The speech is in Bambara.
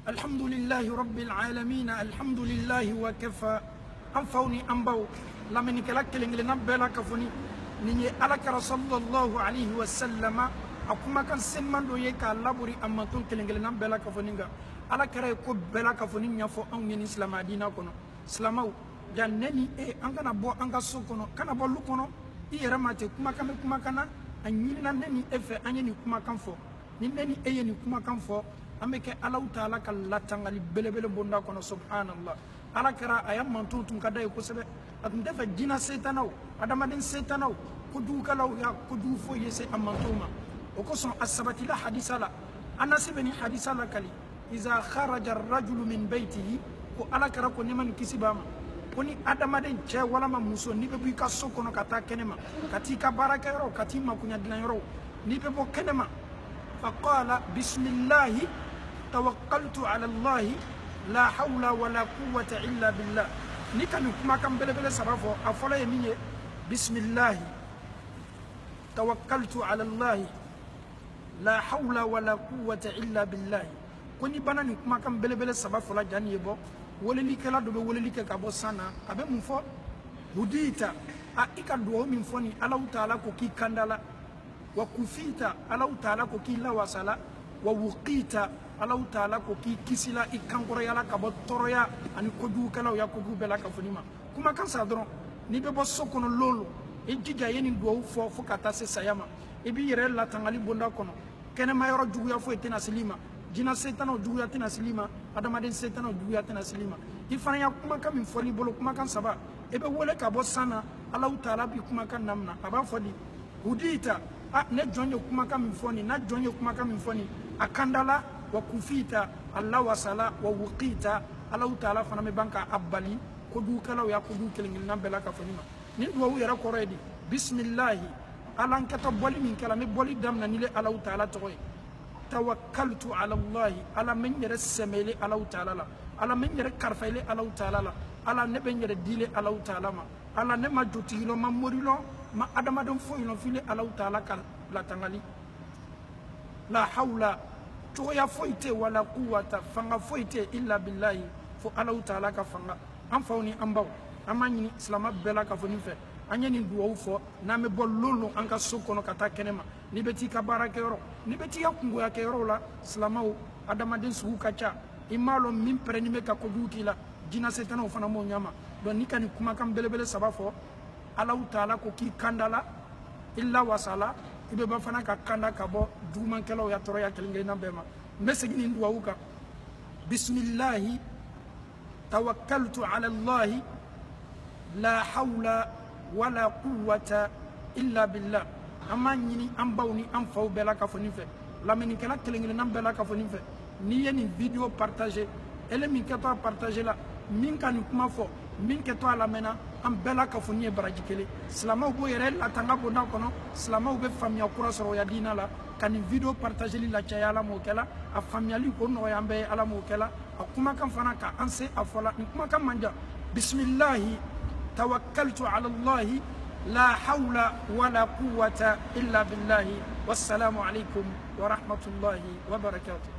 الحمد لله رب العالمين الحمد لله وكفى أنفوني أنبو لمن كلاك لنجلنا بلا كفوني نيجي على صلى الله عليه وسلم أكما كان سمان دو يكا لابوري أما تون كلنجلنا بلا كفونينغا على كرا يكو بلا كفوني نفو أو ين إسلام دينا كونو إسلامو جانني أنغنا بو أنغا سو كونو كنا بو لو كونو يرماتي كما كان أنينا نني إفه أنيني كما كان فو نني أيني كما كان فو ameke Allah taala kala tangali belebele bonda kono subhanallah ala kara ayam mantu tum kada ko sebe atum defa jina setanaw adamadin setanaw ko du kalaw ya ko du fo yese amantuma o ko son asabati la hadisala anasibeni hadisala kali iza kharaja ar-rajulu min baytihi ko ala kara ko neman kisibama koni adamadin che wala ma muso ni be ka sokono kata kenema katika baraka yoro katima kunya dilan yoro ni be bo kenema faqala bismillah توكلت على الله لا حول ولا قوة إلا بالله نكانو كما كان بلا سبافو أفلا يمي بسم الله توكلت على الله لا حول ولا قوة إلا بالله كوني بنا كما كان بلا سبافو لا جاني يبو ولا ليك لا دوبه ولا ليك كابو سانا أبي مفو هديتا أيكا دوه من فوني الله تعالى كوكي كاندالا وكفيتا الله تعالى كوكي لا وصلا ووقيتا Allah taala ko ki kisila ikankoro yala kabo toroya ani kodu kala ya kodu bela ka funima kuma kan sa dron ni be bo sokono lolo e jija yeni do fo kata se sayama e bi yere la tangali bonda kono kene mayoro jugu ya fo etena silima jina setano jugu ya tena silima adama den setano jugu ya tena silima ifana ya kuma kan min fori bolo kuma kan saba e be wole ka bo sana Allah taala bi kuma kan namna aba fodi hudita ne jonyo kuma kan min foni na jonyo kuma kan min foni akandala wakufita Allah wasala wa wuqita Allah taala fana me banka abbali ko du kala ya ko du kelengel nambela ka fanima nin do yara ko redi bismillah alan kata boli min kala me boli damna ni le Allah taala to tawakkaltu ala Allah ala men yara semele Allah taala la ala men yara karfaile Allah taala la ala ne ben yara dile Allah taala ma ala ne ma jotilo ma morilo ma adama don fo ino file Allah taala kan la tangali la hawla toya foite wala quwwata fanga foite illa billahi fo Allah taala ka fanga am fawni ambaw amani islama bela ka foni fe anyani duwo fo na me bololo anka sokono kata kenema ni beti ka barake yoro ni beti ya kungo ya yoro la islamaw adama den su kacha imalo min preni me ka ko dukila jina setana fana mo nyama don ni kan kuma kam belebele sabafo Allah taala ko ki kandala illa wasala ibe ba fana ka kanda ka bo duman kelaw ya toro ya kelingay na bema mesegini nduwa uka bismillah tawakkaltu ala allah la hawla wala quwwata illa billah amani ambawni am faw bela ka foni fe lameni kala kelingay na bela ka foni fe ni yeni video partager ele min ka partager la min kan kuma fo min ke to ala mena am bela ka foni e baraji kele slama bo yere la tanga bo na kono slama be famia kura soro ya dina la kan video partager li la chaya la mo kala a famia li ko no ya mbe ala mo kala akuma kan fana ka anse afola kuma kan manja bismillah tawakkaltu ala allah la hawla wala quwwata illa billah wassalamu alaikum wa rahmatullahi wa barakatuh.